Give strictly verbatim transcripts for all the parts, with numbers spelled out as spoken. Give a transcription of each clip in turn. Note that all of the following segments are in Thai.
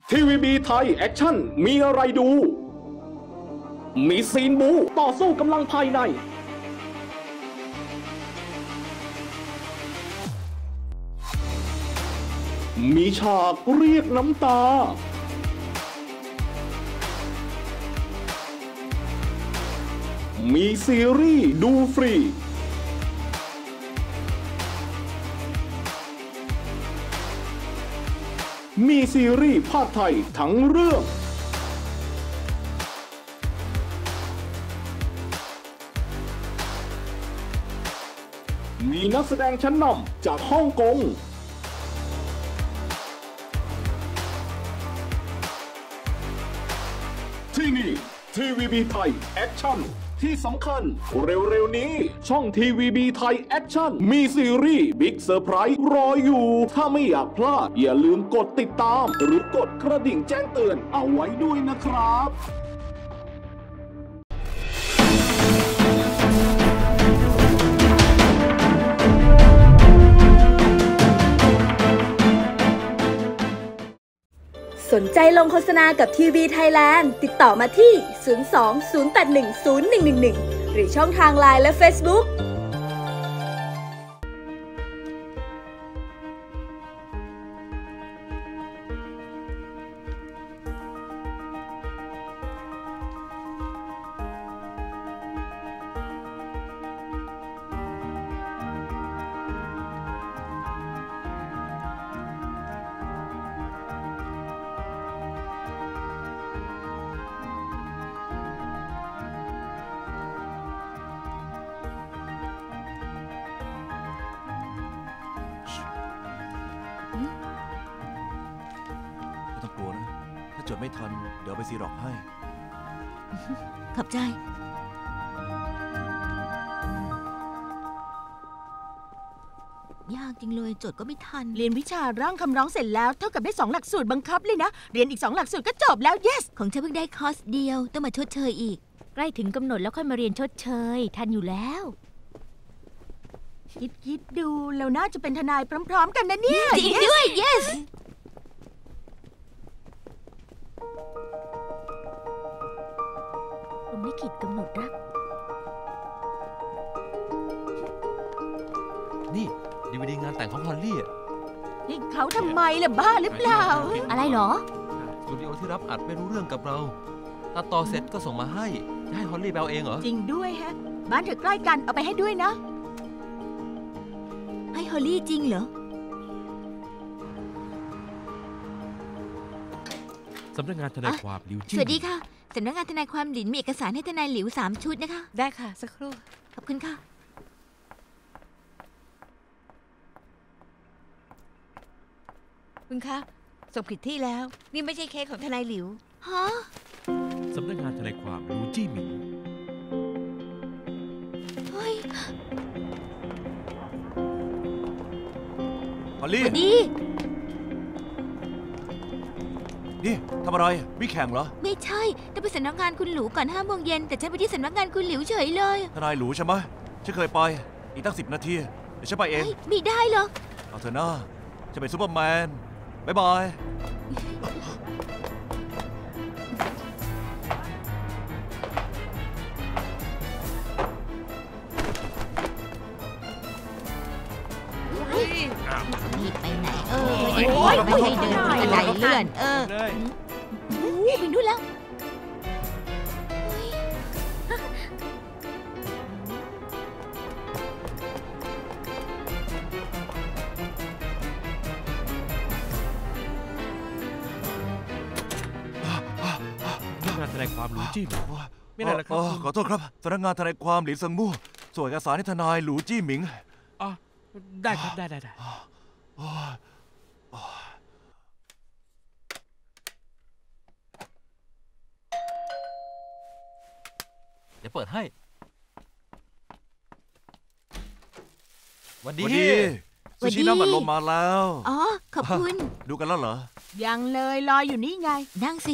ที วี บี ไทยแอคชั่นมีอะไรดู มีซีนบูต่อสู้กำลังภายในมีฉากเรียกน้ำตามีซีรีส์ดูฟรีมีซีรีส์ภาคไทยทั้งเรื่องมีนักแสดงชั้นนำจากฮ่องกงที่นี่ ที วี บี ไทยแอคชั่นที่สำคัญเร็วๆนี้ช่อง ที วี บี ไทยแอคชั่นมีซีรีส์บิ๊กเซอร์ไพรส์รออยู่ถ้าไม่อยากพลาดอย่าลืมกดติดตามหรือกดกระดิ่งแจ้งเตือนเอาไว้ด้วยนะครับสนใจลงโฆษณากับทีวีไทยแลนด์ติดต่อมาที่ ศูนย์ สอง ศูนย์ แปด หนึ่ง ศูนย์ หนึ่ง หนึ่ง หนึ่ง หรือช่องทาง ไลน์ และ เฟซบุ๊กไม่ต้องกลัวนะถ้าจดไม่ทันเดี๋ยวไปซีร็อกให้ขอบใจยากจริงเลยจดก็ไม่ทันเรียนวิชาร่างคำร้องเสร็จแล้วเท่ากับได้สองหลักสูตรบังคับเลยนะเรียนอีกสองหลักสูตรก็จบแล้ว yes ของฉันเพิ่งได้คอร์สเดียวต้องมาชดเชยอีกใกล้ถึงกำหนดแล้วค่อยมาเรียนชดเชยทันอยู่แล้วคิดคิดดูเราน่าจะเป็นทนายพร้อมๆกันนะเนี่ยจริงด้วย yes ผมลิขิตกำหนดรักนี่ดีวีดีงานแต่งของฮอลลี่อ่ะนี่เขาทำไมล่ะบ้าหรือเปล่าอะไรหรอสตูดิโอที่รับอัดไม่รู้เรื่องกับเราตัดต่อเสร็จก็ส่งมาให้จะให้ฮอลลี่แบลเองเหรอจริงด้วยฮะบ้านเธอใกล้กันเอาไปให้ด้วยนะให้ฮอลลี่จริงเหรอสำนักงานทนายความหลิวจิ้งสวัสดีค่ะสำนักงานทนายความหลินมีเอกสารให้ทนายหลิวสามชุดนะคะได้ค่ะสักครู่ขอบคุณค่ะคุณคะส่งผิดที่แล้วนี่ไม่ใช่เค้กของทนายหลิวฮะสำนักงานทนายความหลิวจี้หมิงเฮ้ยฮอลลี่ดีนี่ทำอะไรวิแข่งเหรอไม่ใช่ต้องไปสำนักงานคุณหลิวก่อนห้าโมงเย็นแต่ฉันไปที่สำนักงานคุณหลิวเฉยเลยทนายหลิวใช่ไหมฉันเคยไปอีกตั้งสิบนาทีเดี๋ยวฉันไปเองไม่ได้หรอกเอาเถอะนะจะเป็นซูเปอร์แมนบ๊ายบายรีบไปไหนเออไม่ให้เดินกระไดเลื่อนเออโอ้ไปนู่นแล้วทนายความหลูจี้หมิงไม่ได้แล้วครับขอโทษครับสำนักงานทนายความหลินเซิงมู่ส่วนเอกสารให้ทนายหลูจี้หมิงอ๋อได้ครับได้ได้ได้เดี๋ยวเปิดให้วันดีซูชิน้ำอัดลมมาแล้วอ๋อขอบคุณดูกันแล้วเหรอยังเลยรออยู่นี่ไงนั่งสิ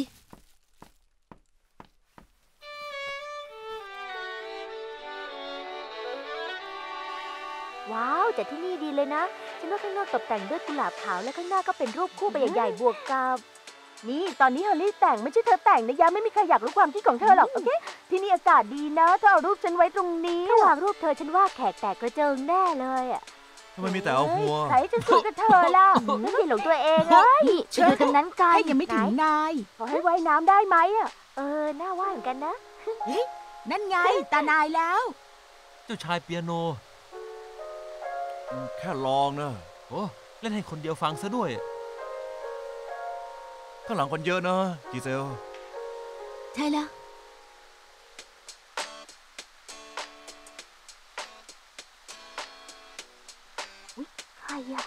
ว้าวจัดที่นี่ดีเลยนะฉันว่าข้างนอกตกแต่งด้วยกุหลาบขาวและข้างหน้าก็เป็นรูปคู่ใบใหญ่ๆบวกกับนี่ตอนนี้ฮอลลี่แต่งไม่ใช่เธอแต่งนะยะไม่มีใครอยากรู้ความคิดของเธอหรอกโอเคที่นี่อากาศดีนะเธอเอารูปฉันไว้ตรงนี้ถ้าวางรูปเธอฉันว่าแขกแตกกระเจิงแน่เลยอ่ะทำไมมีแต่เอาหัวใครจะสู้กับเธอล่ะนั่นเป็นหลงตัวเองเอ้ยไปดูตรงนั้นกันยังไม่ถึงนายขอให้ว่ายน้ำได้ไหมอ่ะเออน่าว่ายเหมือนกันนะนั่นไงตานายแล้วเจ้าชายเปียโนแค่ลองนะโอ้เล่นให้คนเดียวฟังซะด้วยข้างหลังคนเยอะนะจีเซลใช่แล้วใครอะ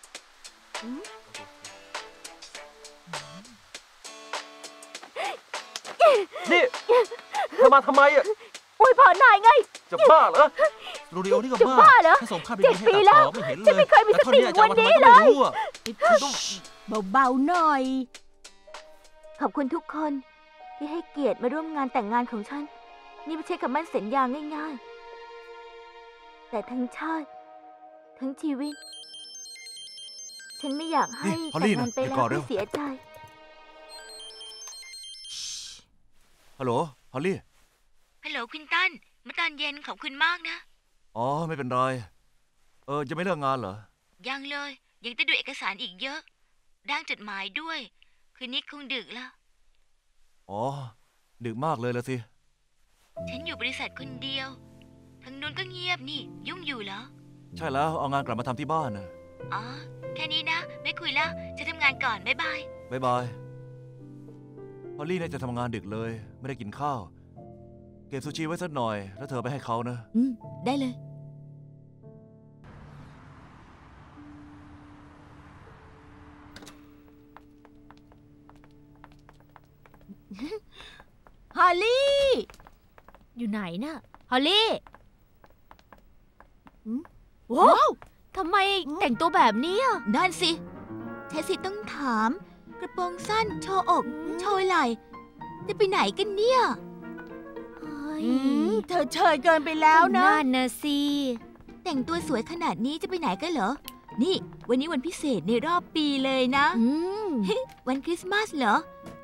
นี่เธอมาทำไมอ่ะอวยพรนายไงจะบ้าเหรอโรดิโอนี่ก็บ้าเหรอถ้าส่งภาพไปดีให้ตัดต่อไม่เห็นเลยฉันไม่เคยมีสติวันนี้เลยเบาๆหน่อยขอบคุณทุกคนที่ให้เกียรติมาร่วมงานแต่งงานของฉันนี่ไม่ใช่คำมั่นสัญญาง่ายๆแต่ทั้งชาติทั้งชีวิตฉันไม่อยากให้แต่งงานไปแล้วไม่เสียใจฮัลโหลฮอลลี่ฮัลโหลควินตันเมื่อตอนเย็นขอบคุณมากนะอ๋อไม่เป็นไรเออจะไม่เลิกงานเหรอยังเลยยังต้องดูเอกสารอีกเยอะร่างจดหมายด้วยคืนนี้คงดึกแล้วอ๋อดึกมากเลยละสิฉันอยู่บริษัทคนเดียวทางนู้นก็เงียบนี่ยุ่งอยู่เหรอใช่แล้วเอางานกลับมาทำที่บ้านนะอ๋อแค่นี้นะไม่คุยแล้วจะทำงานก่อนบ๊ายบายบ๊ายบายฮอลลี่น่าจะทำงานดึกเลยไม่ได้กินข้าวเก็บซูชิไว้สักหน่อยแล้วเธอไปให้เขานะอืมได้เลยฮอลลี่อยู่ไหนน่ะฮอลลี่ว้าวทำไมแต่งตัวแบบนี้อ่ะนั่นสิแทสิต้องถามกระโปรงสั้นโชว์อกโชว์ไหล่จะไปไหนกันเนี่ยเธอเชยเกินไปแล้วนะนั่นนะสิแต่งตัวสวยขนาดนี้จะไปไหนกันเหรอนี่วันนี้วันพิเศษในรอบปีเลยนะวันคริสต์มาสเหรอ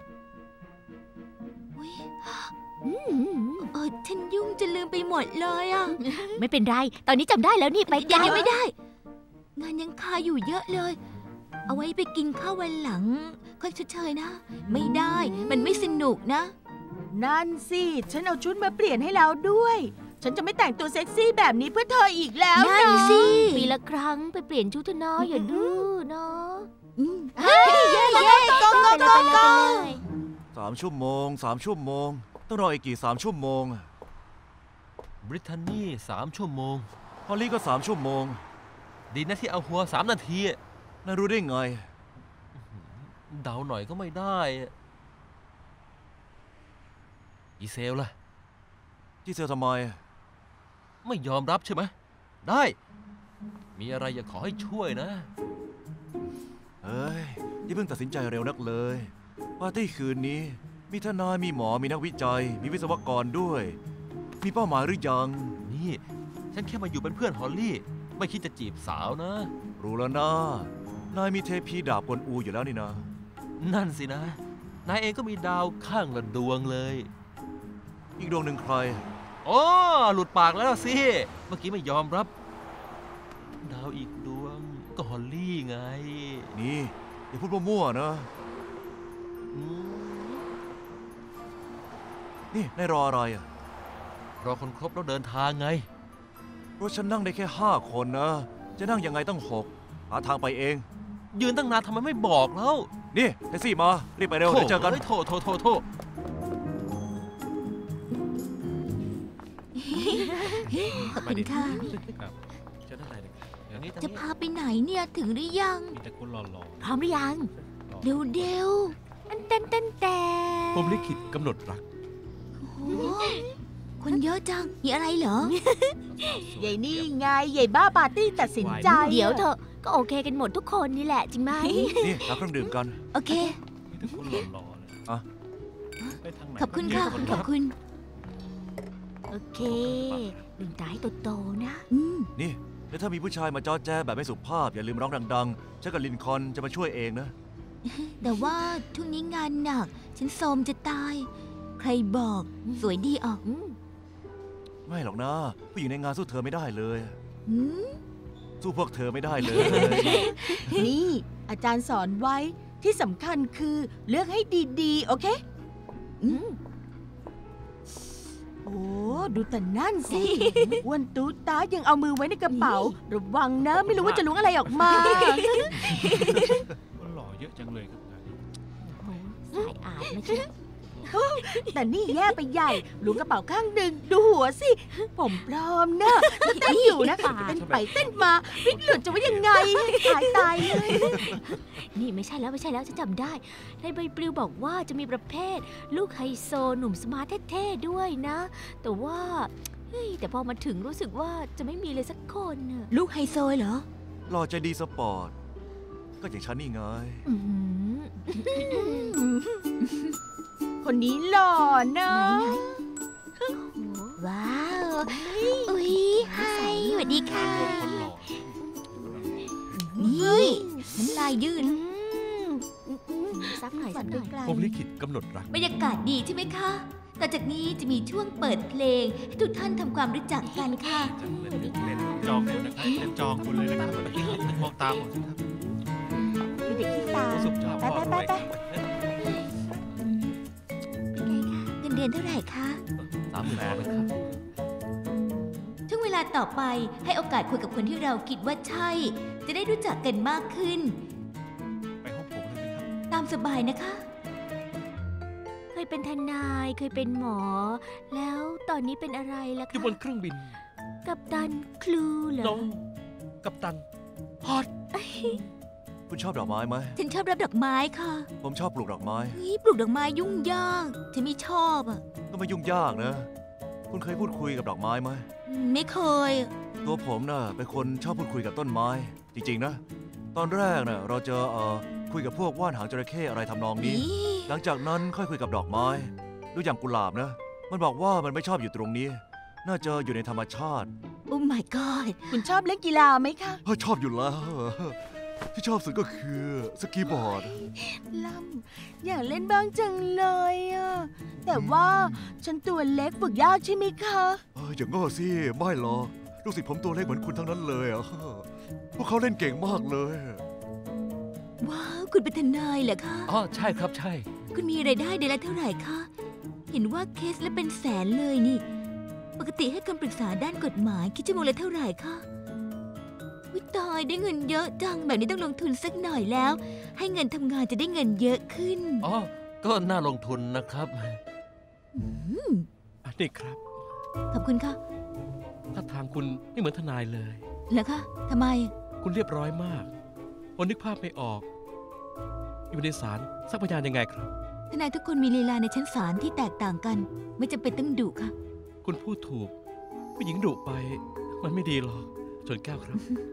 เออฉันยุ่งจะลืมไปหมดเลยอ่ะไม่เป็นไรตอนนี้จำได้แล้วนี่ไปกันยังไม่ได้งานยังคาอยู่เยอะเลยเอาไว้ไปกินข้าววันหลังค่อยเฉยๆนะไม่ได้มันไม่สนุกนะนั่นสิฉันเอาชุดมาเปลี่ยนให้เราด้วยฉันจะไม่แต่งตัวเซ็กซี่แบบนี้เพื่อเธออีกแล้วนะนั่นสิปีละครั้งไปเปลี่ยนชุดเถอะนะอย่าดื้อเนาะเฮ้ยเย้เย้ก็ก็ก็ก็สามชั่วโมงสามชั่วโมงต้องรออีกกี่สามชั่วโมงบริทันนี่สามชั่วโมงฮอลลี่ก็สามชั่วโมงดีนะที่เอาหัวสามนาทีน่ารู้ได้ไงเดาหน่อยก็ไม่ได้อีเซลล่ะจีเซลทำไมไม่ยอมรับใช่ไหมได้มีอะไรอยากขอให้ช่วยนะเอ้ยอย่าเพิ่งตัดสินใจเร็วนักเลยปาร์ตี้คืนนี้มีทนายมีหมอมีนักวิจัยมีวิศวกรด้วยมีเป้าหมายหรือยังนี่ฉันแค่มาอยู่เป็นเพื่อนฮอลลี่ไม่คิดจะจีบสาวนะรู้แล้วนะนายมีเทพีดาบกวนอูอยู่แล้วนี่นะนั่นสินะนายเองก็มีดาวข้างละดวงเลยอีกดวงหนึ่งใครอ๋อหลุดปากแล้วสิเมื่อกี้ไม่ยอมรับดาวอีกดวงก็ฮอลลี่ไงนี่อย่าพูดมั่วๆนะนี่นายรออะไรอ่ะรอคนครบแล้วเดินทางไงรถฉันนั่งได้แค่ห้าคนนะจะนั่งยังไงตั้งหกหาทางไปเองยืนตั้งนานทำไมไม่บอกแล้วนี่แท็กซี่มารีบไปเร็วเดี๋ยวเจอกันโทษโทษโทษโทษขอบคุณค่ะจะพาไปไหนเนี่ยถึงหรือยังมีแต่คนหล่อๆพร้อมหรือยังเร็วเร็วอันเต้นเต้นแต่ผมลิขิตกำหนดรักคนเยอะจังมีอะไรเหรอใหญ่นี่ไงใหญ่บ้าปาร์ตี้ตัดสินใจเดี๋ยวเถอะก็โอเคกันหมดทุกคนนี่แหละจริงไหมนี่รับเครื่องดื่มกันโอเคมีแต่คนหล่อๆเลยอ่ะขอบคุณค่ะขอบคุณโอเคลืมตาให้โตๆนะนี่แล้วถ้ามีผู้ชายมาจ้อแจ้แบบไม่สุภาพอย่าลืมร้องดังๆฉันกับลินคอนจะมาช่วยเองนะแต่ว่าช่วงนี้งานหนัก ฉันโทรมจะตาย ใครบอกสวยดีออกไม่หรอกนะผู้หญิงในงานสู้เธอไม่ได้เลยหืมสู้พวกเธอไม่ได้เลยนี่ อาจารย์สอนไว้ที่สำคัญคือเลือกให้ดีๆ โอเคอืมโอ้ ดูแต่นั่นสิอ้วนตูตายังเอามือไว้ในกระเป๋า ระวังนะ ไม่รู้ว่าจะล้วงอะไรออกมามันหล่อเยอะจังเลยครับงานนี้สายอาบนะจ๊ะแต่นี่แย่ไปใหญ่ล้วงกระเป๋าข้างหนึ่งดูหัวสิ ผมปลอมนะเต้นอยู่นะเต้นไปเต้นมาวิกหลุดจะว่ายังไงตายตายเลยนี่ไม่ใช่แล้วไม่ใช่แล้วฉันจำได้ ในใบปลิวบอกว่าจะมีประเภท ลูกไฮโซหนุ่มสมาร์ทเท่ๆด้วยนะ แต่ว่าเฮ้ยแต่พอมาถึงรู้สึกว่าจะไม่มีเลยสักคนน่ะลูกไฮโซเหรอหล่อใจดีสปอร์ต ก็อย่างฉันนี่ไงอื้อหือคนนี้หล่อนะว้าว อุ๊ยไฮสวัสดีค่ะรวมคนหล่อนี่น้ำลายยืดซักหน่อยซักหน่อยผมลิขิตกำหนดรักบรรยากาศดีใช่ไหมคะ ต่อจากนี้จะมีช่วงเปิดเพลงให้ทุกท่านทำความรู้จักกันค่ะเล่นเล่นจองคุณนะครับเล่นจองคุณเลยนะครับมองตามผมสิครับมีเด็กขี้ตาสุขชอบไปไปไปไปเป็นไงคะเงินเดือนเท่าไหร่คะสามหมื่นนะครับช่วงเวลาต่อไปให้โอกาสคุยกับคนที่เราคิดว่าใช่ จะได้รู้จักกันมากขึ้นไปห้องผมเลยไหมครับตามสบายนะคะ เคยเป็นทนายเคยเป็นหมอ แล้วตอนนี้เป็นอะไรล่ะอยู่คะบนเครื่องบินกัปตันครูเหรอน้องกัปตันฮอตคุณชอบดอกไม้ไหมฉันชอบรับดอกไม้ค่ะผมชอบปลูกดอกไม้เฮ้ยปลูกดอกไม้ยุ่งยากฉันไม่ชอบอ่ะก็ไม่ยุ่งยากนะ คุณเคยพูดคุยกับดอกไม้ไหมอืมไม่เคยตัวผมน่ะเป็นคนชอบพูดคุยกับต้นไม้ จริงๆนะ ตอนแรกน่ะเราจะเอ่อคุยกับพวกว่านหางจระเข้อะไรทำนองนี้นี่หลังจากนั้นค่อยคุยกับดอกไม้ ดูอย่างกุหลาบนะ มันบอกว่ามันไม่ชอบอยู่ตรงนี้ น่าจะอยู่ในธรรมชาติโอ้ my god คุณชอบเล่นกีฬาไหมคะเฮ้ยชอบอยู่แล้ว ที่ชอบสุดก็คือสกีบอร์ดล่ำอยากเล่นบ้างจังเลยอะแต่ว่าฉันตัวเล็กฝึกยากใช่ไหมคะเอออย่างง้อสิไม่หรอกลูกศิษย์ผมตัวเล็กเหมือนคุณทั้งนั้นเลยอ่ะพวกเขาเล่นเก่งมากเลยว้าว คุณเป็นทนายเหรอคะอ๋อใช่ครับใช่คุณมีรายได้เดือนละเท่าไหร่คะ เห็นว่าเคสละเป็นแสนเลยนี่ ปกติให้คำปรึกษาด้านกฎหมายคิดชั่วโมงละเท่าไหร่คะวิตายได้เงินเยอะจังแบบนี้ต้องลงทุนสักหน่อยแล้ว ให้เงินทำงานจะได้เงินเยอะขึ้นอ๋อ ก็น่าลงทุนนะครับอืมอันนี้ครับขอบคุณค่ะถ้าทางคุณไม่เหมือนทนายเลยเหรอคะทำไมคุณเรียบร้อยมากผมนึกภาพไม่ออก อยู่ในศาลสักพยานยังไงครับทนายทุกคนมีลีลาในชั้นศาลที่แตกต่างกัน ไม่จำเป็นต้องดุค่ะคุณพูดถูก ผู้หญิงดุไป มันไม่ดีหรอกชนแก้วครับ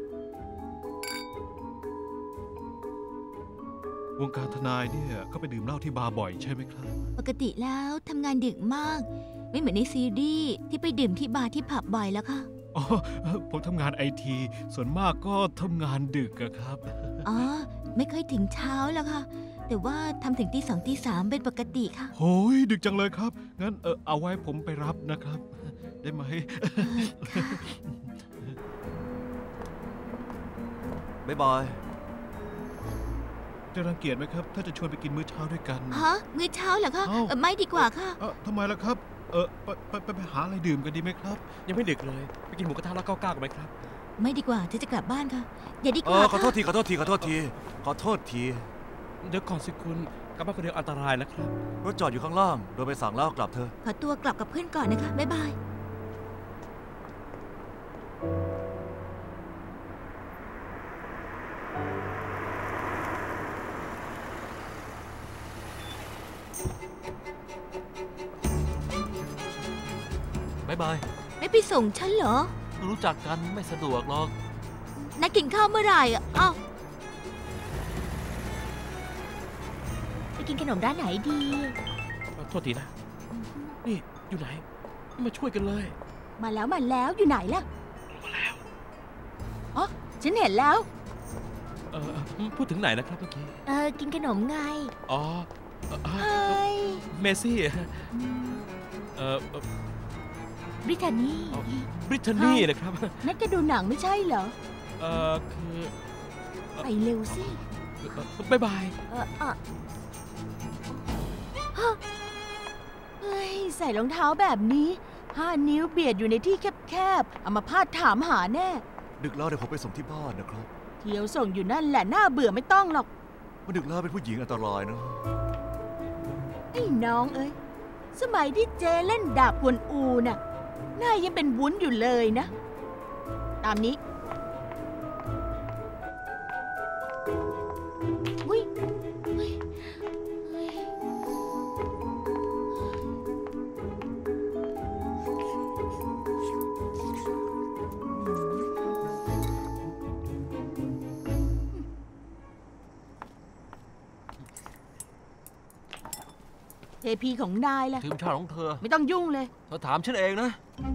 วงการทนายเนี่ยก็ไปดื่มเหล้าที่บาร์บ่อยใช่ไหมครับปกติแล้วทำงานดึกมาก ไม่เหมือนในซีรีส์ที่ไปดื่มที่บาร์ที่ผับบ่อยแล้วค่ะอ๋อ ผมทำงานไอที ส่วนมากก็ทำงานดึกอะครับอ๋อ ไม่ค่อยถึงเช้าแล้วค่ะ แต่ว่าทำถึงตีสองตีสามเป็นปกติค่ะโหยดึกจังเลยครับ งั้นเออเอาไว้ผมไปรับนะครับ ได้ไหมบ๊ายบายจะรังเกียจไหมครับ ถ้าจะชวนไปกินมื้อเช้าด้วยกันฮะ มื้อเช้าเหรอคะเอ้าเอ่อไม่ดีกว่าค่ะเออทำไมล่ะครับ เออไปไปไปไปหาอะไรดื่มกันดีไหมครับยังไม่ดึกเลย ไปกินหมูกระทะแล้วก้าวๆกันไหมครับไม่ดีกว่าฉันจะกลับบ้านค่ะ อย่าดีกเอว่าอขอโทษค่ะทีขอโทษทีขอโทษทีขอโทษทีเดี๋ยวก่อนสิคุณกลับบ้านคนเดียวอันตรายนะครับรถจอดอยู่ข้างล่าง โดยไปสั่งแล้วกลับเธอะขอตัวกลับกับเพื่อนก่อนนะคะ บ๊ายบายบ๊ายบายไม่ไปส่งฉันเหรอรู้จักกันไม่สะดวกหรอกนัดกินข้าวเมื่อไหร่อ่ะอ้าวไปกินขนมร้านไหนดีโทษทีนะ นี่อยู่ไหน มาช่วยกันเลยมาแล้วมาแล้วอยู่ไหนล่ะมาแล้วอ๋อฉันเห็นแล้วเอออพูดถึงไหนนะครับเมื่อกี้เออ กินขนมไงอ๋อเมซี่เออบริทานี่บริทานี่นะครับนัดก็ดูหนังไม่ใช่เหรอเออคือไปเร็วสิบายบายเออเออเฮ้ย ใส่รองเท้าแบบนี้ห้านิ้วเบียดอยู่ในที่แคบๆเอามาพาดถามหาแน่ดึกแล้วเดี๋ยวผมไปส่งที่บ้านนะครับเที่ยวส่งอยู่นั่นแหละน่าเบื่อไม่ต้องหรอกว่าดึกแล้วเป็นผู้หญิงอันตรายนะไอ้น้องเอ้ย สมัยที่เจเล่นดาบกวนอูน่ะหน้ายังเป็นวุ้นอยู่เลยนะ ตามนี้อุ้ยเฮ้ยเฮ้ยเทพีของนายล่ะทีมชาติของเธอไม่ต้องยุ่งเลยเธอถามฉันเองนะ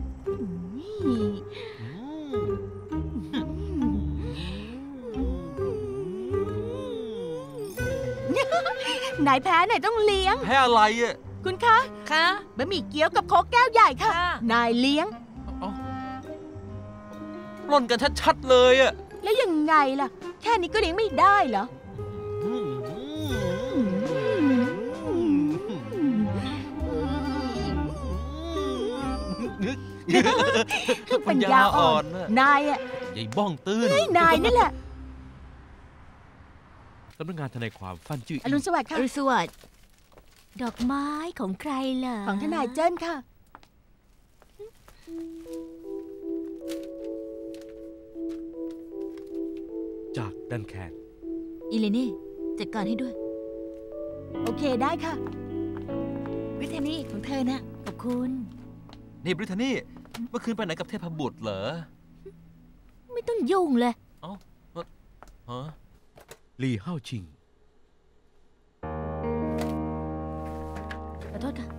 นายแพ้นายต้องเลี้ยงแพ้อะไรอ่ะคุณคะค่ะบะหมี่เกี๊ยวกับโค้กแก้วใหญ่ค่ะค่ะนายเลี้ยงเอ้าปล้นกันชัดๆเลยอ่ะแล้วยังไงล่ะ แค่นี้ก็เลี้ยงไม่ได้เหรอ ปัญญาอ่อนนายอ่ะใหญ่บ้องตื้นเฮ้ยนายนั่นแหละสำนักงานทนายความฟันจื้ออรุณสวัสดิ์อค่ะรุณสวัสดิ์ดอกไม้ของใครเหรอของทนายเจิ้นค่ะจากดันแคนอีเลนี่จัดการให้ด้วยโอเคได้ค่ะบริทานี่ของเธอนะขอบคุณนี่บริทานี่ เมื่อคืนไปไหนกับเทพบุตรเหรอไม่ต้องยุ่งเลยเอ้าฮะลี่เฮาชิงขอโทษค่ะ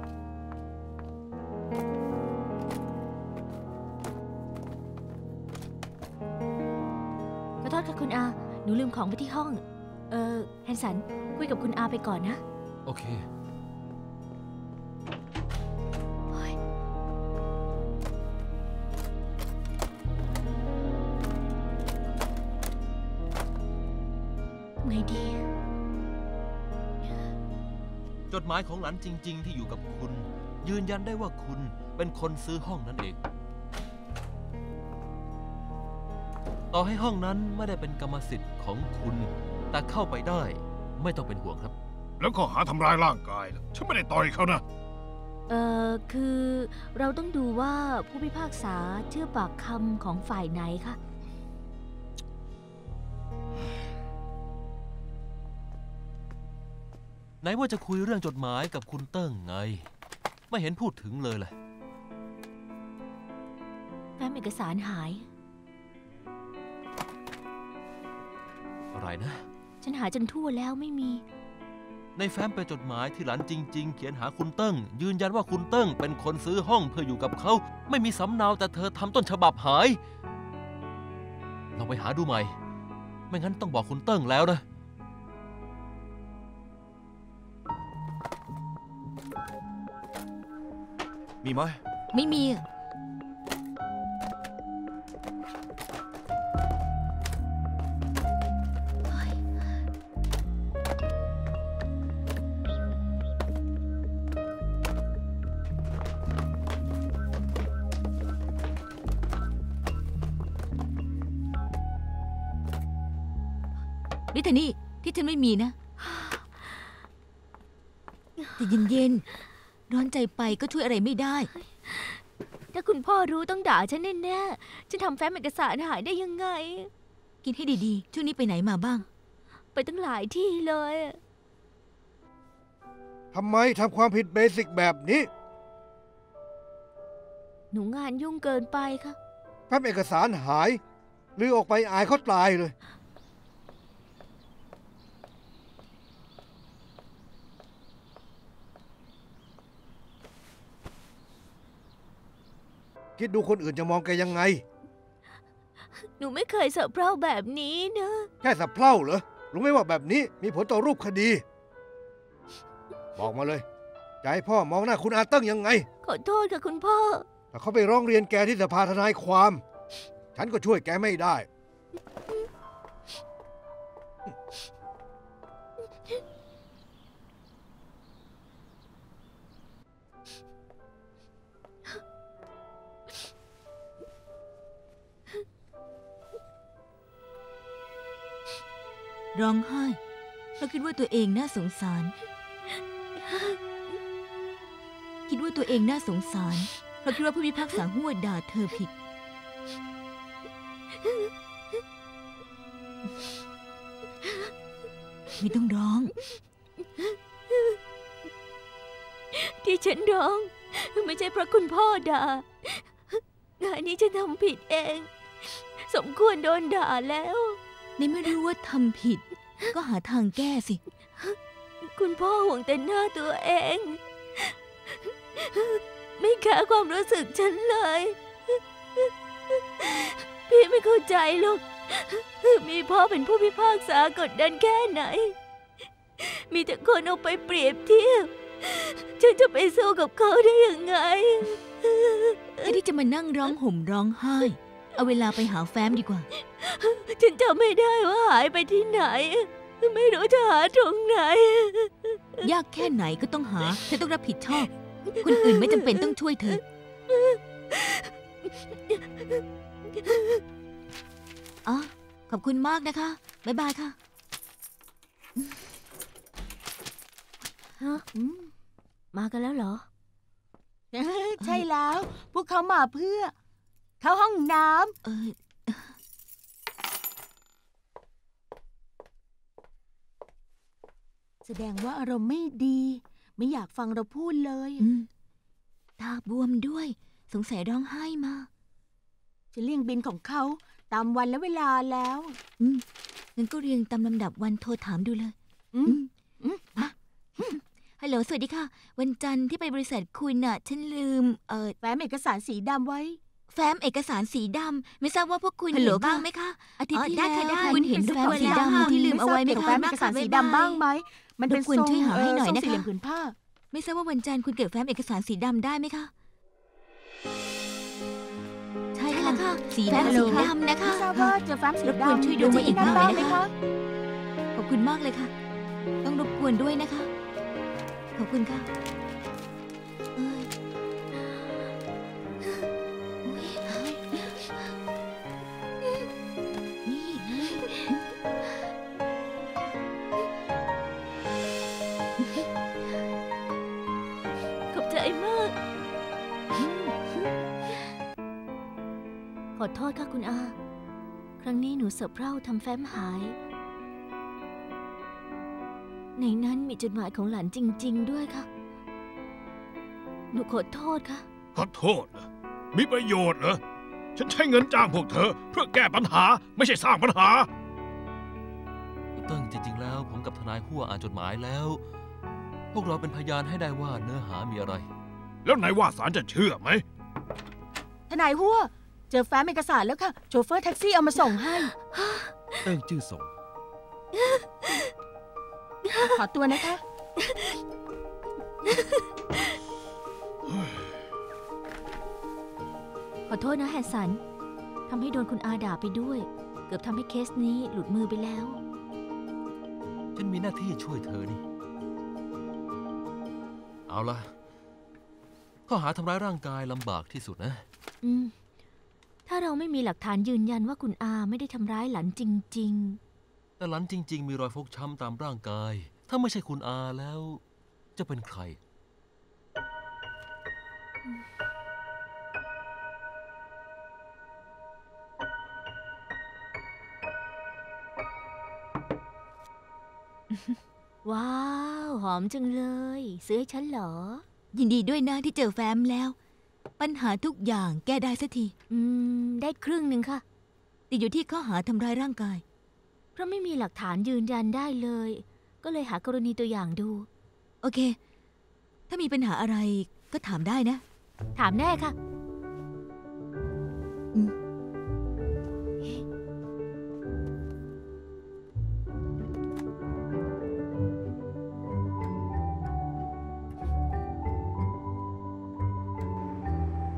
ขอโทษค่ะคุณอา หนูลืมของไว้ที่ห้อง เออแฮนสัน คุยกับคุณอาไปก่อนนะโอเคไงดีจดหมายของหลานจริง ๆ ที่อยู่กับคุณ ยืนยันได้ว่าคุณเป็นคนซื้อห้องนั่นเอง ต่อให้ห้องนั้นไม่ได้เป็นกรรมสิทธิ์ของคุณ แต่เข้าไปได้ไม่ต้องเป็นห่วงครับแล้วก็หาทำร้ายร่างกายล่ะฉันไม่ได้ต่อยเขานะเออคือเราต้องดูว่าผู้พิพากษาเชื่อปากคำของฝ่ายไหนคะไหนว่าจะคุยเรื่องจดหมายกับคุณเติ้งไง ไม่เห็นพูดถึงเลยเลยแฟ้มเอกสารหายอะไรนะฉันหาจนทั่วแล้วไม่มีในแฟ้มเป็นจดหมายที่หลานจริง ๆ เขียนหาคุณเติ้งยืนยันว่าคุณเติ้งเป็นคนซื้อห้องเพื่ออยู่กับเขาไม่มีสำเนาแต่เธอทำต้นฉบับหายลองไปหาดูใหม่ ไม่งั้นต้องบอกคุณเติ้งแล้วนะมีไหมไม่มี นิทานี่ที่ฉันไม่มีนะแต่เย็นๆร้อนใจไปก็ช่วยอะไรไม่ได้ ถ้าคุณพ่อรู้ต้องด่าฉันแน่ๆฉันทำแฟ้มเอกสารหายได้ยังไง กินให้ดีๆ ช่วงนี้ไปไหนมาบ้าง ไปตั้งหลายที่เลยทำไมทำความผิดเบสิกแบบนี้หนูงานยุ่งเกินไปค่ะแฟ้มเอกสารหายลือออกไปอายเขาตายเลย คิดดูคนอื่นจะมองแกยังไงหนูไม่เคยเซอร์ไพรส์แบบนี้นะแค่สะเพร่าเหรอรู้ไหมว่าแบบนี้มีผลต่อรูปคดี บอกมาเลยจะให้พ่อมองหน้าคุณอาเติ้งยังไงขอโทษค่ะคุณพ่อถ้าเขาไปร้องเรียนแกที่สภาทนายความฉันก็ช่วยแกไม่ได้ร้องไห้เพราะคิดว่าตัวเองน่าสงสารคิดว่าตัวเองน่าสงสารเพราะคิดว่าผู้พิพากษาหัวด่าเธอผิดไม่ต้องร้องที่ฉันร้องไม่ใช่เพราะคุณพ่อด่างานนี้ฉันทำผิดเองสมควรโดนด่าแล้วในเมื่อรู้ว่าทำผิดก็หาทางแก้สิคุณพ่อห่วงแต่หน้าตัวเองไม่แคร์ความรู้สึกฉันเลยพี่ไม่เข้าใจหรอกมีพ่อเป็นผู้พิพากษากดดันแค่ไหนมีแต่คนเอาไปเปรียบเทียบฉันจะไปสู้กับเขาได้ยังไงไอ้ที่จะมานั่งร้องห่มร้องไห้เอาเวลาไปหาแฟ้มดีกว่าฉันจำไม่ได้ว่าหายไปที่ไหนไม่รู้จะหาตรงไหนยากแค่ไหนก็ต้องหาเธอต้องรับผิดชอบคนอื่นไม่จำเป็นต้องช่วยเธออ๋อขอบคุณมากนะคะบ๊ายบายค่ะฮะมากันแล้วเหรอใช่แล้วพวกเขามาเพื่อเข้าห้องน้ำเออแสดงว่าอารมณ์ไม่ดีไม่อยากฟังเราพูดเลยตาบวมด้วยสงสัยร้องไห้มาจะเรียงบินของเขาตามวันและเวลาแล้วอืมงั้นก็เรียงตามลำดับวันโทรถามดูเลยอืมอืมมาฮัลโหลสวัสดีค่ะวันจันทร์ที่ไปบริษัทคุณน่ะฉันลืมเอ่อแฟ้มเอกสารสีดำไว้แฟ้มเอกสารสีดำไม่ทราบว่าพวกคุณเห็นบ้างไหมคะอาทิตย์ที่แล้วคุณเห็นแฟ้มสีดำที่ลืมเอาไว้ไหมคะแฟ้มเอกสารสีดำบ้างไหมมันเป็นคุณช่วยหาให้หน่อยนะคะสี่เหลี่ยมผืนผ้าไม่ทราบว่าวันจันทร์คุณเก็บแฟ้มเอกสารสีดำได้ไหมคะใช่แล้วค่ะสีแฟ้มสีดำนะคะไม่ทราบว่าเจอแฟ้มสีดำช่วยดูมาอีกหน่อยนะคะขอบคุณมากเลยค่ะต้องรบกวนด้วยนะคะขอบคุณค่ะขอโทษค่ะคุณอาครั้งนี้หนูเสะเพร่าทำแฟ้มหายในนั้นมีจดหมายของหลานจริงๆด้วยค่ะหนูขอโทษค่ะขอโทษเหรอมีประโยชน์เหรอฉันใช้เงินจ้างพวกเธอเพื่อแก้ปัญหาไม่ใช่สร้างปัญหาคุณเติ้งจริงๆแล้วผมกับทนายหัวอ่านจดหมายแล้วพวกเราเป็นพยานให้ได้ว่าเนื้อหามีอะไรแล้วนายว่าศาลจะเชื่อไหมทนายหัวเจอแฟ้มเอกสารแล้วค่ะโชเฟอร์แท็กซี่เอามาส่งให้เติ้งจื้อส่งขอตัวนะคะขอโทษนะแฮนสันทำให้โดนคุณอาด่าไปด้วยเกือบทำให้เคสนี้หลุดมือไปแล้วฉันมีหน้าที่ช่วยเธอนี่เอาล่ะข้อหาทำร้ายร่างกายลำบากที่สุดนะอืมถ้าเราไม่มีหลักฐานยืนยันว่าคุณอาไม่ได้ทำร้ายหลานจริงๆแต่หลานจริงๆมีรอยฟกช้ำตามร่างกายถ้าไม่ใช่คุณอาแล้วจะเป็นใครว้าวหอมจังเลยซื้อให้ฉันเหรอยินดีด้วยนะที่เจอแฟ้มแล้วปัญหาทุกอย่างแก้ได้สักทีอืมได้ครึ่งหนึ่งค่ะติดอยู่ที่ข้อหาทำร้ายร่างกายเพราะไม่มีหลักฐานยืนยันได้เลยก็เลยหากรณีตัวอย่างดูโอเคถ้ามีปัญหาอะไรก็ถามได้นะถามแน่ค่ะ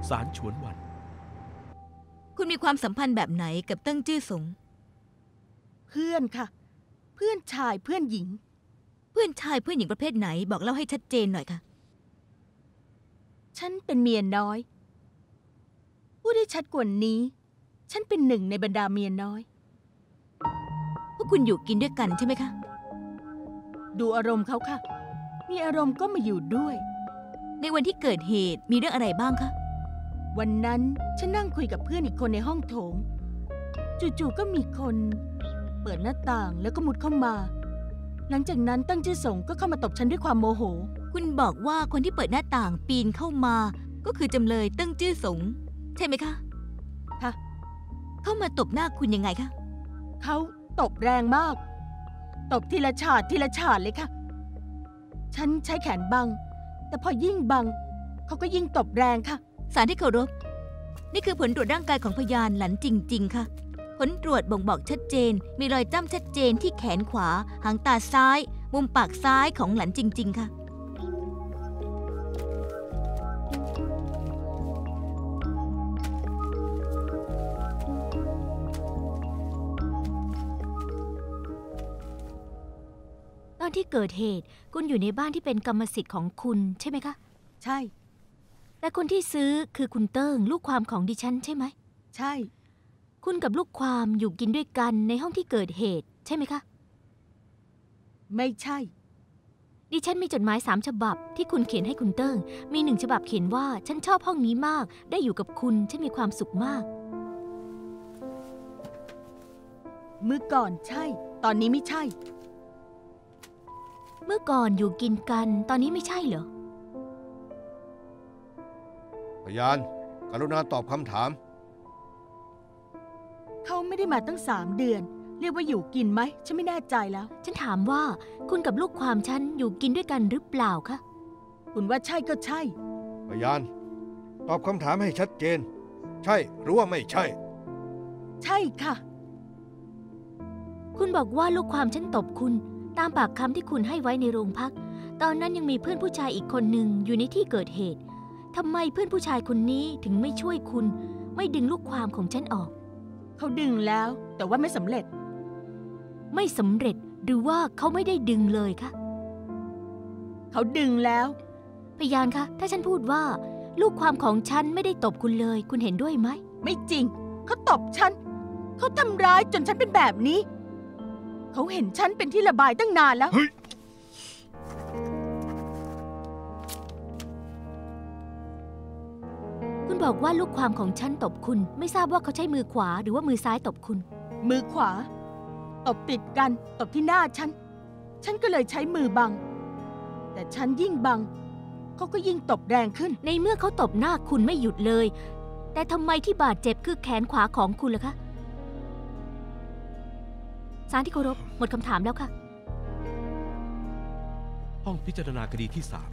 สารฉวนหวันคุณมีความสัมพันธ์แบบไหนกับเติ้งจื้อสงเพื่อนค่ะ เพื่อนชายเพื่อนหญิงเพื่อนชายเพื่อนหญิงประเภทไหนบอกเล่าให้ชัดเจนหน่อยค่ะฉันเป็นเมียน้อยพูดได้ชัดกว่านี้ ฉันเป็นหนึ่งในบรรดาเมียน้อยพวกคุณอยู่กินด้วยกันใช่ไหมคะดูอารมณ์เขาค่ะ มีอารมณ์ก็มาอยู่ด้วยในวันที่เกิดเหตุมีเรื่องอะไรบ้างคะวันนั้นฉันนั่งคุยกับเพื่อนอีกคนในห้องโถง จู่ๆก็มีคน เปิดหน้าต่างแล้วก็มุดเข้ามา หลังจากนั้นตั้งจื้อสงก็เข้ามาตบฉันด้วยความโมโหคุณบอกว่าคนที่เปิดหน้าต่างปีนเข้ามา ก็คือจำเลยเติ้งจื้อสง ใช่ไหมคะค่ะเข้ามาตบหน้าคุณยังไงคะเขาตบแรงมาก ตบทีละฉาดทีละฉาดเลยค่ะ ฉันใช้แขนบัง แต่พอยิ่งบังเขาก็ยิ่งตบแรงค่ะศาลที่เคารพนี่คือผลตรวจร่างกายของพยานหลันจริงๆค่ะผลตรวจบ่งบอกชัดเจนมีรอยจ้ำชัดเจนที่แขนขวาหางตาซ้าย มุมปากซ้ายของหลันจริงๆค่ะตอนที่เกิดเหตุคุณอยู่ในบ้านที่เป็นกรรมสิทธิ์ของคุณใช่ไหมคะใช่แต่คนที่ซื้อคือคุณเติ้งลูกความของดิฉันใช่ไหมใช่คุณกับลูกความอยู่กินด้วยกันในห้องที่เกิดเหตุใช่ไหมคะไม่ใช่ดิฉันมีจดหมายสามฉบับที่คุณเขียนให้คุณเติ้งมีหนึ่งฉบับเขียนว่าฉันชอบห้องนี้มากได้อยู่กับคุณฉันมีความสุขมากเมื่อก่อนใช่ตอนนี้ไม่ใช่เมื่อก่อนอยู่กินกันตอนนี้ไม่ใช่เหรอพยานกรุณาตอบคำถามเขาไม่ได้มาตั้งสามเดือนเรียกว่าอยู่กินไหมฉันไม่แน่ใจแล้วฉันถามว่าคุณกับลูกความฉันอยู่กินด้วยกันหรือเปล่าคะคุณว่าใช่ก็ใช่พยานตอบคำถามให้ชัดเจนใช่หรือว่าไม่ใช่ใช่ค่ะคุณบอกว่าลูกความฉันตบคุณตามปากคำที่คุณให้ไว้ในโรงพักตอนนั้นยังมีเพื่อนผู้ชายอีกคนหนึ่งอยู่ในที่เกิดเหตุทำไมเพื่อนผู้ชายคนนี้ถึงไม่ช่วยคุณไม่ดึงลูกความของฉันออกเขาดึงแล้วแต่ว่าไม่สำเร็จไม่สำเร็จหรือว่าเขาไม่ได้ดึงเลยคะเขาดึงแล้วพยานคะถ้าฉันพูดว่าลูกความของฉันไม่ได้ตบคุณเลยคุณเห็นด้วยไหมไม่จริงเขาตบฉันเขาทำร้ายจนฉันเป็นแบบนี้เขาเห็นฉันเป็นที่ระบายตั้งนานแล้วคุณบอกว่าลูกความของฉันตบคุณไม่ทราบว่าเขาใช้มือขวาหรือว่ามือซ้ายตบคุณมือขวาตบติดกันตบที่หน้าฉันฉันก็เลยใช้มือบังแต่ฉันยิ่งบังเขาก็ยิ่งตบแรงขึ้นในเมื่อเขาตบหน้าคุณไม่หยุดเลยแต่ทำไมที่บาดเจ็บคือแขนขวาของคุณล่ะคะศาลที่เคารพหมดคำถามแล้วค่ะห้องพิจารณาคดีที่สาม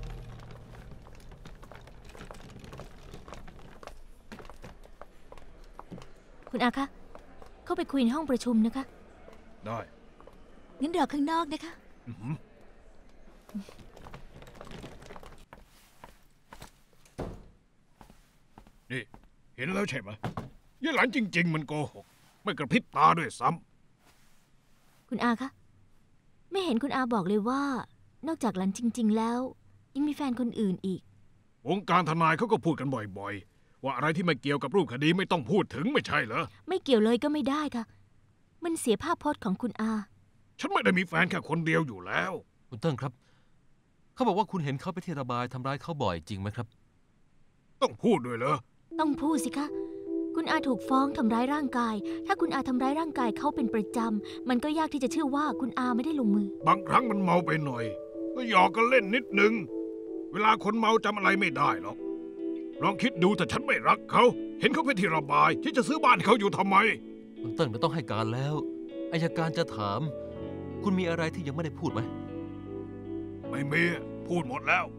คุณอาคะเข้าไปคุยในห้องประชุมนะคะได้งั้นรอข้างนอกนะคะนี่เห็นแล้วใช่ไหมยายหลานจริงๆมันโกหกไม่กระพริบตาด้วยซ้ำคุณอาคะไม่เห็นคุณอาบอกเลยว่านอกจากหลานจริงๆแล้วยังมีแฟนคนอื่นอีกวงการทนายเขาก็พูดกันบ่อยๆว่าอะไรที่ไม่เกี่ยวกับรูปคดีไม่ต้องพูดถึงไม่ใช่เหรอไม่เกี่ยวเลยก็ไม่ได้ค่ะมันเสียภาพพจน์ของคุณอาฉันไม่ได้มีแฟนแค่คนเดียวอยู่แล้วคุณเติ้งครับเขาบอกว่าคุณเห็นเขาไปที่ระบายทำร้ายเขาบ่อยจริงไหมครับต้องพูดด้วยเหรอต้องพูดสิคะคุณอาถูกฟ้องทำร้ายร่างกายถ้าคุณอาทำร้ายร่างกายเขาเป็นประจำมันก็ยากที่จะเชื่อว่าคุณอาไม่ได้ลงมือบางครั้งมันเมาไปหน่อยก็หยอกกันเล่นนิดนึงเวลาคนเมาจำอะไรไม่ได้หรอกลองคิดดูถ้าฉันไม่รักเขาเห็นเขาไปที่ระบายที่จะซื้อบ้านเขาอยู่ทำไมคุณเติ้งไม่ต้องให้การแล้วอัยการจะถามคุณมีอะไรที่ยังไม่ได้พูดไหมไม่มีพูดหมดแล้ว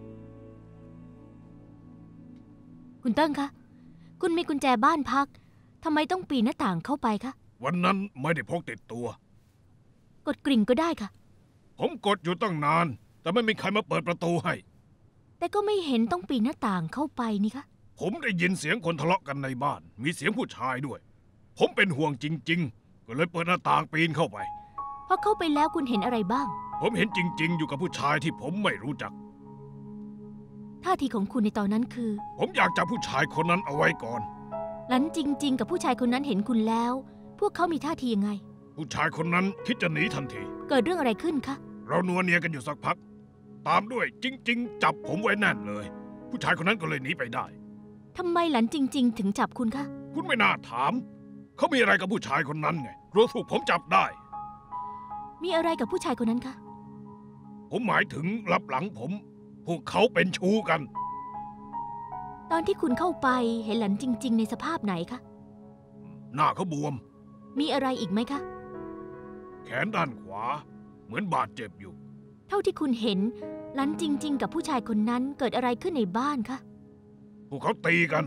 คุณเติ้งคะคุณมีกุญแจบ้านพักทำไมต้องปีนหน้าต่างเข้าไปคะวันนั้นไม่ได้พกติดตัวกดกริ่งก็ได้ค่ะผมกดอยู่ตั้งนานแต่ไม่มีใครมาเปิดประตูให้แต่ก็ไม่เห็นต้องปีนหน้าต่างเข้าไปนี่คะผมได้ยินเสียงคนทะเลาะกันในบ้าน มีเสียงผู้ชายด้วย ผมเป็นห่วงจริงๆก็เลยเปิดหน้าต่างปีนเข้าไปพอเข้าไปแล้วคุณเห็นอะไรบ้างผมเห็นจริงๆอยู่กับผู้ชายที่ผมไม่รู้จักท่าทีของคุณในตอนนั้นคือผมอยากจับผู้ชายคนนั้นเอาไว้ก่อนหลันจริงๆกับผู้ชายคนนั้นเห็นคุณแล้วพวกเขามีท่าทียังไงผู้ชายคนนั้นคิดจะหนีทันทีเกิดเรื่องอะไรขึ้นคะเรานัวเนียกันอยู่สักพักตามด้วยจริงๆจับผมไว้แน่นเลยผู้ชายคนนั้นก็เลยหนีไปได้ทำไมหลันจริงๆถึงจับคุณคะคุณไม่น่าถามเขามีอะไรกับผู้ชายคนนั้นไงรู้ถูกผมจับได้มีอะไรกับผู้ชายคนนั้นคะผมหมายถึงรับหลังผมพวกเขาเป็นชู้กันตอนที่คุณเข้าไปเห็นหลันจริงๆในสภาพไหนคะหน้าเขาบวมมีอะไรอีกไหมคะแขนด้านขวาเหมือนบาดเจ็บอยู่เท่าที่คุณเห็นหลันจริงๆกับผู้ชายคนนั้นเกิดอะไรขึ้นในบ้านคะพวกเขาตีกัน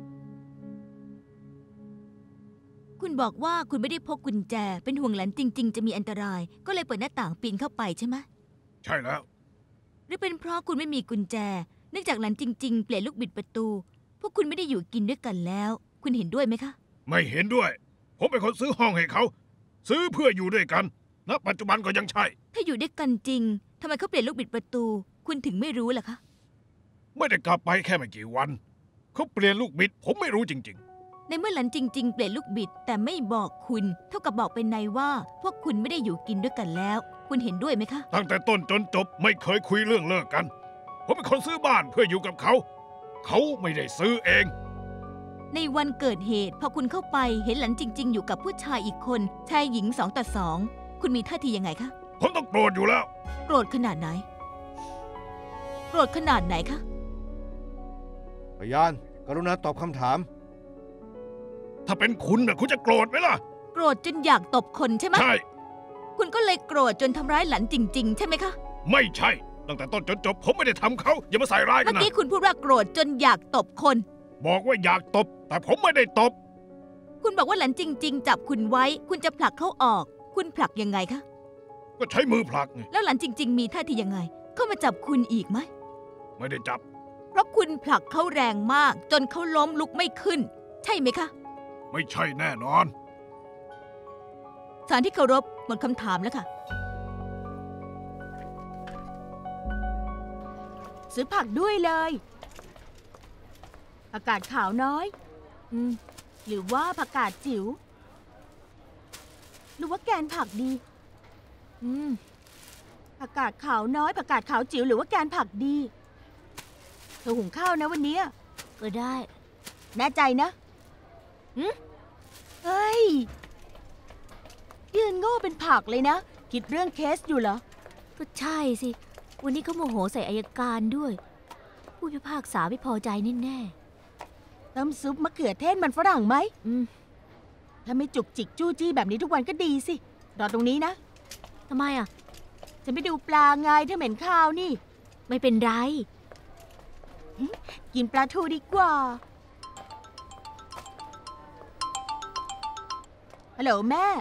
คุณบอกว่าคุณไม่ได้พกกุญแจเป็นห่วงหลันจริงๆจะมีอันตรายก็เลยเปิดหน้าต่างปีนเข้าไปใช่ไหมใช่แล้วหรือเป็นเพราะคุณไม่มีกุญแจเนื่องจากหลันจริงๆเปลี่ยนลูกบิดประตูพวกคุณไม่ได้อยู่กินด้วยกันแล้วคุณเห็นด้วยไหมคะไม่เห็นด้วยผมเป็นคนซื้อห้องให้เขาซื้อเพื่ออยู่ด้วยกันณปัจจุบันก็ยังใช่ถ้าอยู่ด้วยกันจริงทำไมเขาเปลี่ยนลูกบิดประตูคุณถึงไม่รู้ล่ะคะไม่ได้กลับไปแค่ไม่กี่วันเขาเปลี่ยนลูกบิดผมไม่รู้จริงๆในเมื่อหลันจริงๆเปลี่ยนลูกบิดแต่ไม่บอกคุณเท่ากับบอกเป็นในว่าพวกคุณไม่ได้อยู่กินด้วยกันแล้วคุณเห็นด้วยไหมคะตั้งแต่ต้นจนจบไม่เคยคุยเรื่องเลิกกันผมเป็นคนซื้อบ้านเพื่ออยู่กับเขาเขาไม่ได้ซื้อเองในวันเกิดเหตุพอคุณเข้าไปเห็นหลันจริงๆอยู่กับผู้ชายอีกคนชายหญิงสองต่อสองคุณมีท่าทียังไงคะผมต้องโกรธอยู่แล้วโกรธขนาดไหนโกรธขนาดไหนคะพยานกรุณาตอบคำถามถ้าเป็นคุณน่ะคุณจะโกรธไหมล่ะโกรธจนอยากตบคนใช่ไหมใช่คุณก็เลยโกรธจนทำร้ายหลันจริงๆใช่ไหมคะไม่ใช่ตั้งแต่ต้นจนจบผมไม่ได้ทำเขาอย่ามาใส่ร้ายกันนะเมื่อกี้คุณพูดว่าโกรธจนอยากตบคนบอกว่าอยากตบแต่ผมไม่ได้ตบคุณบอกว่าหลันจริงๆจับคุณไว้คุณจะผลักเขาออกคุณผลักยังไงคะก็ใช้มือผลักไงแล้วหลันจริงๆมีท่าทียังไงเข้ามาจับคุณอีกไหมไม่ได้จับเพราะคุณผลักเขาแรงมากจนเขาล้มลุกไม่ขึ้นใช่ไหมคะไม่ใช่แน่นอนศาลที่เคารพหมดคำถามแล้วค่ะซื้อผักด้วยเลยผักกาดขาวน้อยอืมหรือว่าผักกาดจิ๋วหรือว่าแกนผักดีอืมผักกาดขาวน้อยผักกาดขาวจิ๋วหรือว่าแกนผักดีเธอหุงข้าวนะวันนี้ก็ได้แน่ใจนะอืมเฮ้ยยืนโง่เป็นผักเลยนะคิดเรื่องเคสอยู่เหรอก็ใช่สิวันนี้เขาโมโหใส่อัยการด้วยผู้พิพากษาไม่พอใจแน่ๆต้มซุปมะเขือเทศมันฝรั่งไหมอืมถ้าไม่จุกจิกจู้จี้แบบนี้ทุกวันก็ดีสิรอตรงนี้นะทำไมอ่ะฉันไปดูปลาไงเธอเหม็นข้าวนี่ไม่เป็นไรกินปลาทูดีกว่าฮัลโหลแม่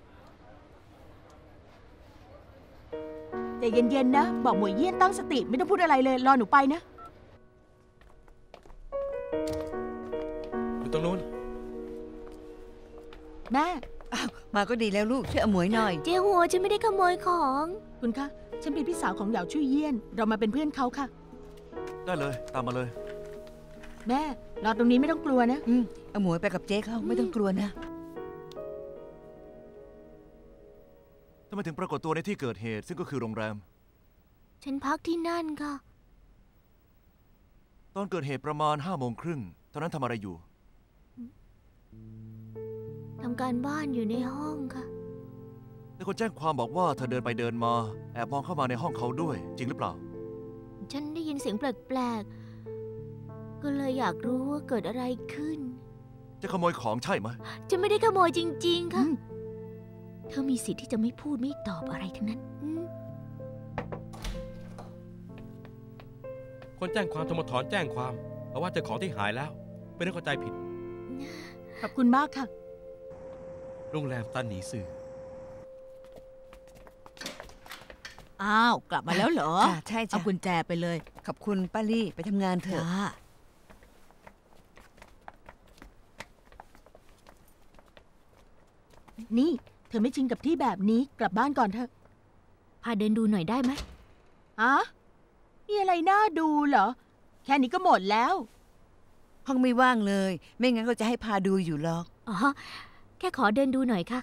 ใจเย็นๆนะบอกหมวยเยี่ยนตั้งสติไม่ต้องพูดอะไรเลยรอหนูไปนะอยู่ตรงนู้นแม่มาก็ดีแล้วลูกช่วยเอาหมวยหน่อยเจ้าหัวฉันไม่ได้ขโมยของคุณคะฉันเป็นพี่สาวของเหยาชุ่ยเยี่ยนเรามาเป็นเพื่อนเขาค่ะได้เลยตามมาเลยแม่รอตรงนี้ไม่ต้องกลัวนะอืมเอาหมวยไปกับเจ๊เขาไม่ต้องกลัวนะทำไมถึงปรากฏตัวในที่เกิดเหตุซึ่งก็คือโรงแรมฉันพักที่นั่นค่ะตอนเกิดเหตุประมาณห้าโมงครึ่งตอนนั้นทำอะไรอยู่ทำการบ้านอยู่ในห้องค่ะแต่คนแจ้งความบอกว่าเธอเดินไปเดินมาแอบมองเข้ามาในห้องเขาด้วยจริงหรือเปล่าฉันได้ยินเสียงแปลกๆก็เลยอยากรู้ว่าเกิดอะไรขึ้นจะขโมยของใช่ไหมฉันไม่ได้ขโมยจริงๆค่ะเธอมีสิทธิ์ที่จะไม่พูดไม่ตอบอะไรทั้งนั้นคนแจ้งความโทรมาถอนแจ้งความเพราะว่าเจอของที่หายแล้วไม่ได้เข้าใจผิดขอบคุณมากค่ะโรงแรมตันหนีสื่ออ้าวกลับมาแล้วเหรอใช่เอากุญแจไปเลยขอบคุณป้าลี่ไปทำงานเถอะนี่เธอไม่ชินกับที่แบบนี้กลับบ้านก่อนเถอะพาเดินดูหน่อยได้ไหมอะมีอะไรน่าดูเหรอแค่นี้ก็หมดแล้วห้องไม่ว่างเลยไม่งั้นก็จะให้พาดูอยู่หรอกอ๋อแค่ขอเดินดูหน่อยค่ะ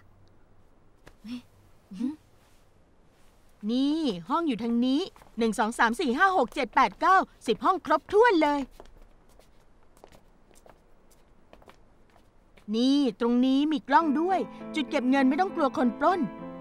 นี่ห้องอยู่ทางนี้หนึ่งสองสามสี่ห้าหกเจ็ดแปดเก้าสิบห้องครบถ้วนเลยนี่ตรงนี้มีกล้องด้วยจุดเก็บเงินไม่ต้องกลัวคนปล้น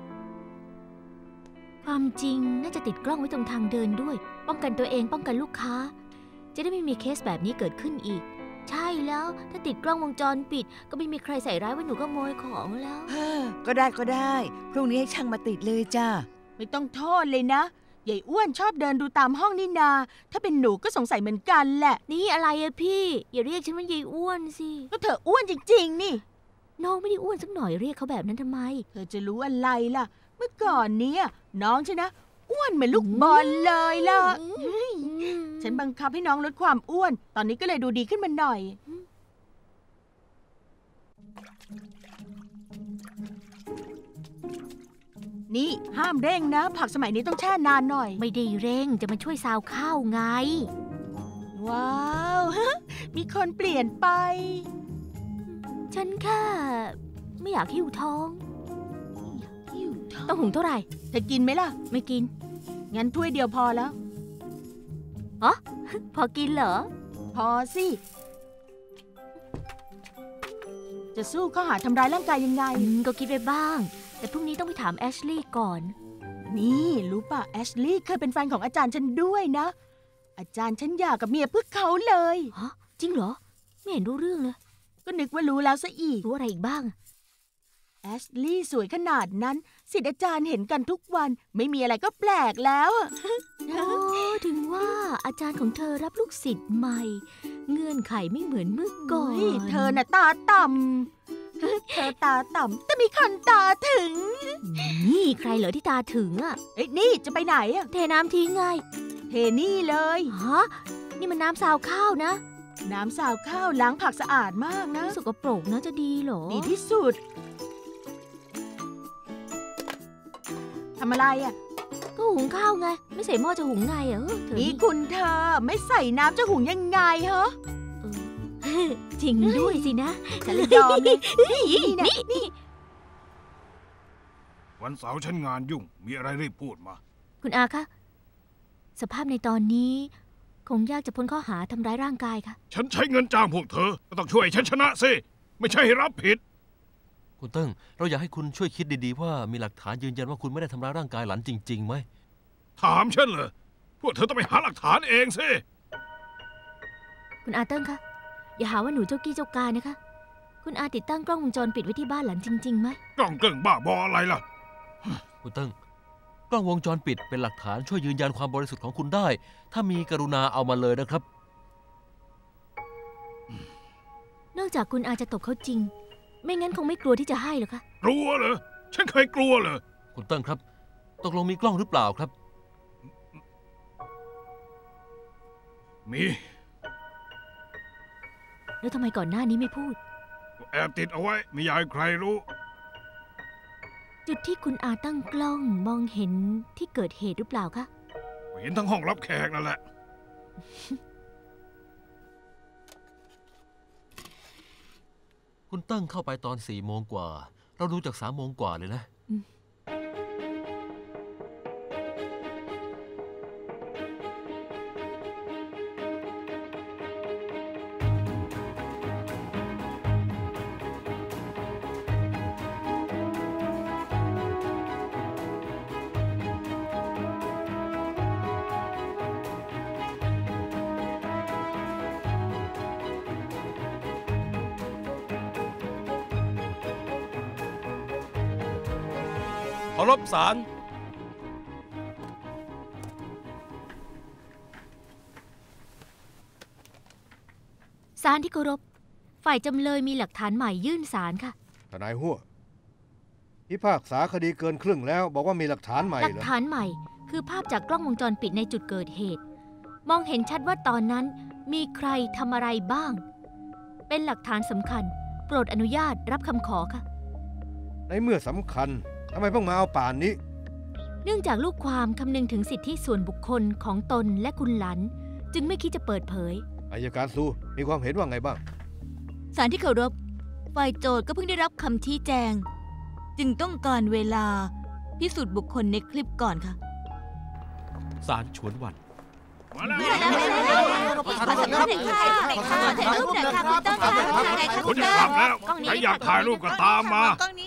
ความจริงน่าจะติดกล้องไว้ตรงทางเดินด้วยป้องกันตัวเองป้องกันลูกค้าจะได้ไม่มีเคสแบบนี้เกิดขึ้นอีกใช่แล้วถ้าติดกล้องวงจรปิดก็ไม่มีใครใส่ร้ายว่าหนูขโมยของแล้วก็ได้ก็ได้พรุ่งนี้ให้ช่างมาติดเลยจ้าไม่ต้องโทษเลยนะใหญ่อ้วนชอบเดินดูตามห้องนี่นาถ้าเป็นหนูก็สงสัยเหมือนกันแหละนี่อะไรอะพี่อย่าเรียกฉันว่าใหญ่อ้วนสิก็เธออ้วนจริงๆนี่น้องไม่ได้อ้วนสักหน่อยเรียกเขาแบบนั้นทำไมเธอจะรู้อะไรล่ะเมื่อก่อนเนี้ยน้องฉันนะอ้วนเหมือนลูกบอลเลยล่ะฉันบังคับให้น้องลดความอ้วนตอนนี้ก็เลยดูดีขึ้นมาหน่อยนี่ห้ามเร่งนะผักสมัยนี้ต้องแช่นานหน่อยไม่ได้เร่งจะมาช่วยซาวข้าวไงว้าวมีคนเปลี่ยนไปฉันแค่ไม่อยากหิวท้องต้องหุงเท่าไหร่เธอกินไหมล่ะไม่กินงั้นถ้วยเดียวพอแล้วอ๋อพอกินเหรอพอสิจะสู้ข้อหาทำร้ายร่างกายยังไงก็คิดไปบ้างแต่พรุ่งนี้ต้องไปถามแอชลีย์ก่อนนี่รู้ป่ะแอชลีย์เคยเป็นแฟนของอาจารย์ฉันด้วยนะอาจารย์ฉันหย่ากับเมียเพื่อเขาเลยฮะจริงเหรอไม่เห็นรู้เรื่องเลยก็นึกว่ารู้แล้วซะอีกรู้อะไรอีกบ้างแอชลีย์สวยขนาดนั้นศิษย์อาจารย์เห็นกันทุกวันไม่มีอะไรก็แปลกแล้วโอ้ถึงว่าอาจารย์ของเธอรับลูกศิษย์ใหม่เงื่อนไขไม่เหมือนเมื่อก่อนเธอน่ะตาต่ำเธอตาต่ำแต่มีคนตาถึงนี่ใครเหรอที่ตาถึงอ่ะเอ้ยนี่จะไปไหนอ่ะเทน้ำทิ้งไงเทนี่เลยฮะนี่มันน้ำซาวข้าวนะน้ำซาวข้าวล้างผักสะอาดมากนะสกปรกนะจะดีเหรอดีที่สุดทำอะไรอ่ะก็หุงข้าวไงไม่ใส่หม้อจะหุงไงเออนี่คุณเธอไม่ใส่น้ำจะหุงยังไงเหรอจริงด้วยสินะฉันเลยยอมเลยนี่นี่นี่วันเสาร์ฉันงานยุ่งมีอะไรรีบพูดมาคุณอาคะสภาพในตอนนี้คงยากจะพ้นข้อหาทำร้ายร่างกายค่ะฉันใช้เงินจ้างพวกเธอก็ต้องช่วยฉันชนะสิไม่ใช่ให้รับผิดคุณเติ้งเราอยากให้คุณช่วยคิดดีๆว่ามีหลักฐานยืนยันว่าคุณไม่ได้ทำร้ายร่างกายหลานจริงๆไหมถามฉันเหรอพวกเธอต้องไปหาหลักฐานเองสิคุณอาเติ้งคะอย่าหาว่าหนูเจ้ากี้เจ้าการนะคะคุณอาติดตั้งกล้องวงจรปิดไว้ที่บ้านหลานจริงๆไหมกล้องเกิ่งบ้าบออะไรล่ะคุณเติ้งกล้องวงจรปิดเป็นหลักฐานช่วยยืนยันความบริสุทธิ์ของคุณได้ถ้ามีกรุณาเอามาเลยนะครับนอกจากคุณอาจะตบเขาจริงไม่งั้นคงไม่กลัวที่จะให้หรอกคะกลัวเหรอฉันเคยกลัวเหรอคุณเติ้งครับตกลงมีกล้องหรือเปล่าครับมีแล้วทำไมก่อนหน้านี้ไม่พูดแอบติดเอาไว้ไม่อยากให้ใครรู้จุดที่คุณอาตั้งกล้องมองเห็นที่เกิดเหตุหรือเปล่าคะเห็นทั้งห้องรับแขกนั่นแหละคุณเติ้งเข้าไปตอนสี่โมงกว่าเราดูจากสามโมงกว่าเลยนะเคารพศาลศาลที่เคารพฝ่ายจำเลยมีหลักฐานใหม่ยื่นศาลค่ะทนายหัวพิพากษาคดีเกินครึ่งแล้วบอกว่ามีหลักฐานใหม่หลักฐานใหม่คือภาพจากกล้องวงจรปิดในจุดเกิดเหตุมองเห็นชัดว่าตอนนั้นมีใครทำอะไรบ้างเป็นหลักฐานสำคัญโปรดอนุญาตรับคำขอค่ะในเมื่อสำคัญทำไมเพิ่งมาเอาป่านนี้เนื่องจากลูกความคำนึงถึงสิทธิส่วนบุคคลของตนและคุณหลันจึงไม่คิดจะเปิดเผยอัยการซูมีความเห็นว่าไงบ้างศาลที่เคารพฝ่ายโจทก์ก็เพิ่งได้รับคำชี้แจงจึงต้องการเวลาพิสูจน์บุคคลในคลิปก่อนค่ะศาลฉวนหวั่นมาแล้วคุณจะกลับแล้วใครอยากถ่ายรูปก็ตามมา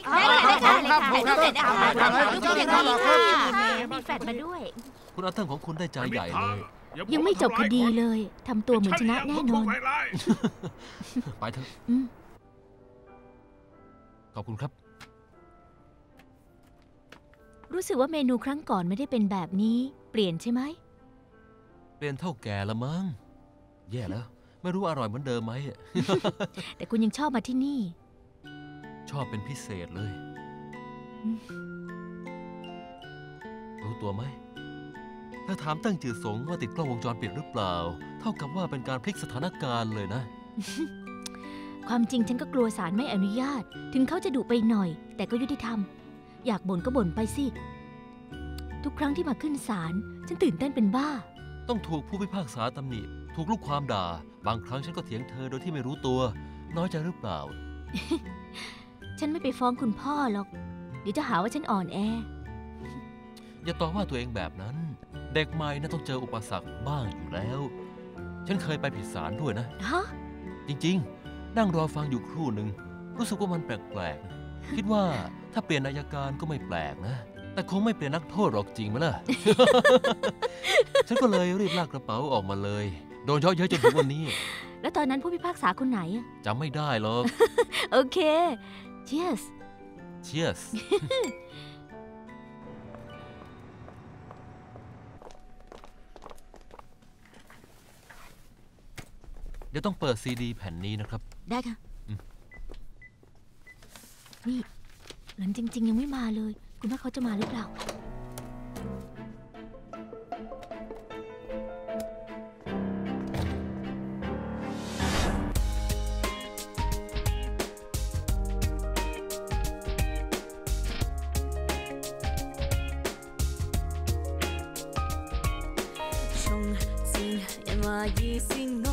มีแฟดมาด้วยคุณอาเติ้งของคุณได้ใจใหญ่เลยยังไม่จบคดีเลยทำตัวเหมือนชนะแน่นอนไปเถอะขอบคุณครับรู้สึกว่าเมนูครั้งก่อนไม่ได้เป็นแบบนี้เปลี่ยนใช่ไหมเปลี่ยนเท่าแก่ละมั้งแย่แล้วไม่รู้อร่อยเหมือนเดิมไหมแต่คุณยังชอบมาที่นี่ชอบเป็นพิเศษเลยรู้ตัวไหมถ้าถามตั้งจือสงว่าติดกล้องวงจรปิดหรือเปล่าเท่ากับว่าเป็นการพลิกสถานการณ์เลยนะความจริงฉันก็กลัวศาลไม่อนุญาตถึงเขาจะดุไปหน่อยแต่ก็ยุติธรรมอยากบ่นก็บ่นไปสิทุกครั้งที่มาขึ้นศาลฉันตื่นเต้นเป็นบ้าต้องถูกผู้พิพากษาตำหนิถูกลูกความด่าบางครั้งฉันก็เถียงเธอโดยที่ไม่รู้ตัวน้อยใจหรือเปล่าฉันไม่ไปฟ้องคุณพ่อหรอกเดี๋ยวจะหาว่าฉันอ่อนแออย่าต่อว่าตัวเองแบบนั้นเด็กใหม่น่าต้องเจออุปสรรคบ้างอยู่แล้วฉันเคยไปผิดศาลด้วยนะฮะจริงๆนั่งรอฟังอยู่ครู่หนึ่งรู้สึกว่ามันแปลกๆคิดว่าถ้าเปลี่ยนอัยการก็ไม่แปลกนะแต่คงไม่เปลี่ยนนักโทษหรอกจริงไหมล่ะ ฉันก็เลยรีบลากกระเป๋าออกมาเลยโดนเยอะๆจนถึงวันนี้แล้วตอนนั้นผู้พิพากษาคนไหนจำไม่ได้หรอกโอเค Cheers Cheers เดี๋ยวต้องเปิดซีดีแผ่นนี้นะครับได้ค่ะนี่หลังจริงๆยังไม่มาเลยคุณว่าเขาจะมาหรือเปล่า重庆人話以善